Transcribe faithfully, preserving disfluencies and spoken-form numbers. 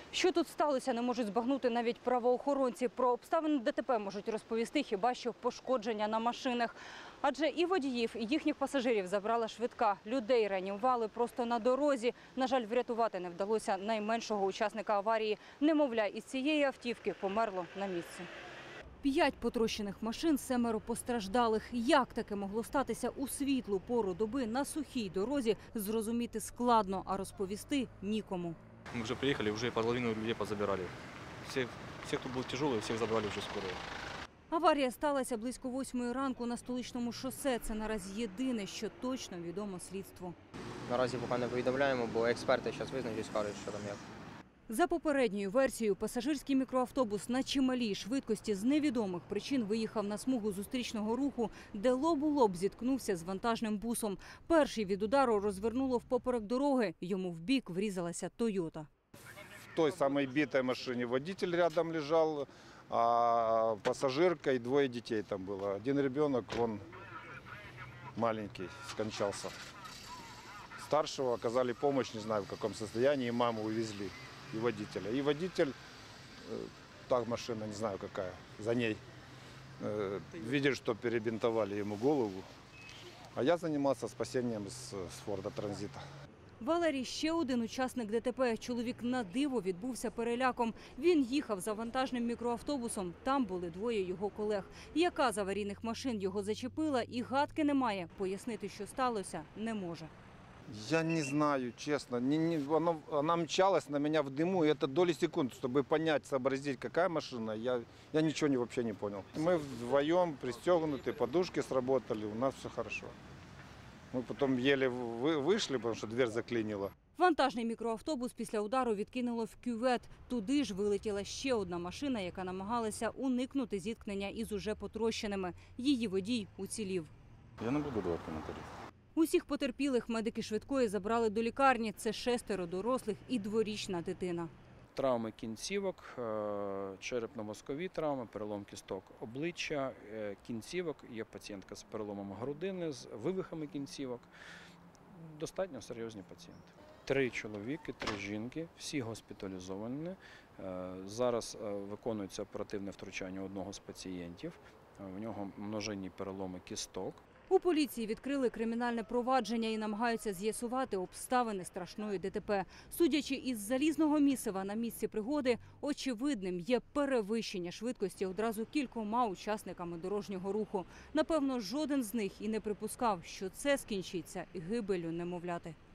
Що тут сталося, не можуть збагнути навіть правоохоронці. Про обставини ДТП можуть розповісти хіба що пошкодження на машинах. Адже і водіїв, і їхніх пасажирів забрала швидка. Людей реанімували просто на дорозі. На жаль, врятувати не вдалося найменшого учасника аварії. Немовля, із цієї автівки померло на місці. П'ять потрощених машин, семеро постраждалих. Як таке могло статися у світлу пору доби на сухій дорозі, зрозуміти складно, а розповісти нікому. Мы уже приехали, уже половину людей позабирали. Всех, всех, кто был тяжелый, всех забрали уже скорую. Аварія сталася близько восьмої ранку на Столичному шосе. Це наразі єдине, що точно відомо слідству. Наразі поки не повідомляємо, бо експерти зараз визначать, скажуть, що там як. За попередньою версією, пасажирський мікроавтобус на чималій швидкості з невідомих причин виїхав на смугу зустрічного руху, де лоб у лоб зіткнувся з вантажним бусом. Перший від удару розвернуло впоперек дороги. Йому в бік врізалася «Тойота». В той самой битой машине водитель рядом лежал, а пассажирка и двое детей там было. Один ребенок, он маленький, скончался. Старшего оказали помощь, не знаю в каком состоянии, маму увезли. И водителя. И водитель, та машина, не знаю какая, за ней, видит, что перебинтовали ему голову. А я занимался спасением с, с Форда Транзита. Валерій – ще один учасник ДТП. Чоловік на диво відбувся переляком. Він їхав за вантажним мікроавтобусом. Там були двоє його колег. Яка з аварійних машин його зачепила і гадки немає. Пояснити, що сталося, не може. Я не знаю, честно. Не, не, она, она мчалась на меня в дыму, и это доли секунд, чтобы понять, сообразить, какая машина, я, я ничего не, вообще не понял. Мы вдвоем пристегнуты, подушки сработали, у нас все хорошо. Мы потом еле вы, вышли, потому что дверь заклинила. Вантажний мікроавтобус після удару відкинуло в кювет. Туди ж вилетіла ще одна машина, яка намагалася уникнути зіткнення із уже потрощеними. Її водій уцілів. Я не буду давати коментарів. Усіх потерпілих медики швидкої забрали до лікарні. Це шестеро дорослих і дворічна дитина. Травми кінцівок, черепно-мозкові травми, перелом кісток обличчя, кінцівок. Є пацієнтка з переломом грудини, з вивихами кінцівок. Достатньо серйозні пацієнти. Три чоловіки, три жінки, всі госпіталізовані. Зараз виконується оперативне втручання одного з пацієнтів. У нього множинні переломи кісток. У поліції відкрили кримінальне провадження і намагаються з'ясувати обставини страшної ДТП. Судячи із залізного місива на місці пригоди, очевидним є перевищення швидкості одразу кількома учасниками дорожнього руху. Напевно, жоден з них і не припускав, що це скінчиться гибеллю немовляти.